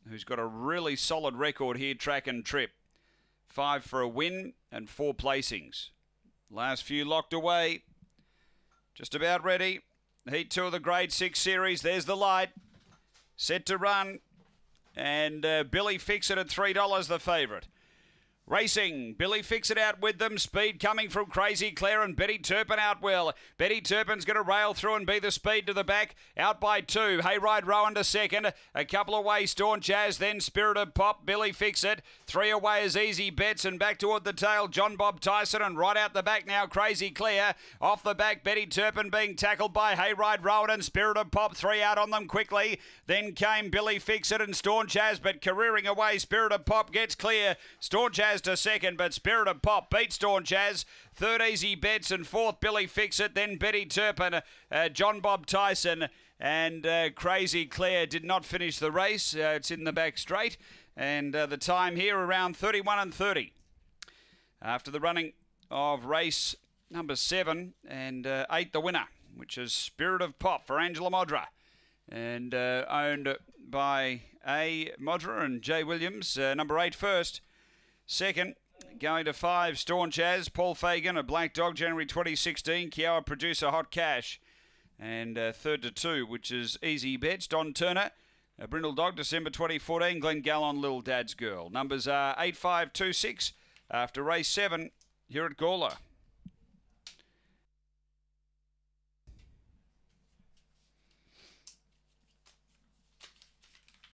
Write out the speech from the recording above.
who's got a really solid record here, track and trip. 5 for a win and 4 placings. Last few locked away. Just about ready. Heat 2 of the Grade 6 Series. There's the light. Set to run. And Billy Fix It at $3, the favourite. Racing, Billy Fix It out with them. Speed coming from Crazy Claire and Betty Turpin out well. Betty Turpin's going to rail through and be the speed to the back. Out by 2. Hayride Rowan to second. A couple away, Staunch Jazz, then Spirit of Pop, Billy Fix It. 3 away is Easy Bets and back toward the tail, John Bob Tyson, and right out the back now, Crazy Claire. Off the back, Betty Turpin being tackled by Hayride Rowan and Spirit of Pop. 3 out on them quickly. Then came Billy Fix It and Staunch Jazz, but careering away, Spirit of Pop gets clear. Staunch Jazz to second, but Spirit of Pop beats Staunch Jazz. Third, Easy Bets, and fourth, Billy Fix It. Then Betty Turpin, John Bob Tyson, and Crazy Claire did not finish the race. It's in the back straight, and the time here around 31:30. After the running of race number 7 and 8, the winner, which is Spirit of Pop for Angela Modra, and owned by A. Modra and J. Williams. Number 8 first. Second, going to 5, Staunch Jazz, Paul Fagan, a Black Dog, January 2016, Kiowa Producer, Hot Cash. And third to 2, which is Easy Bets, Don Turner, a Brindle Dog, December 2014, Glenn Gallon, Little Dad's Girl. Numbers are 8526 after race 7 here at Gawler.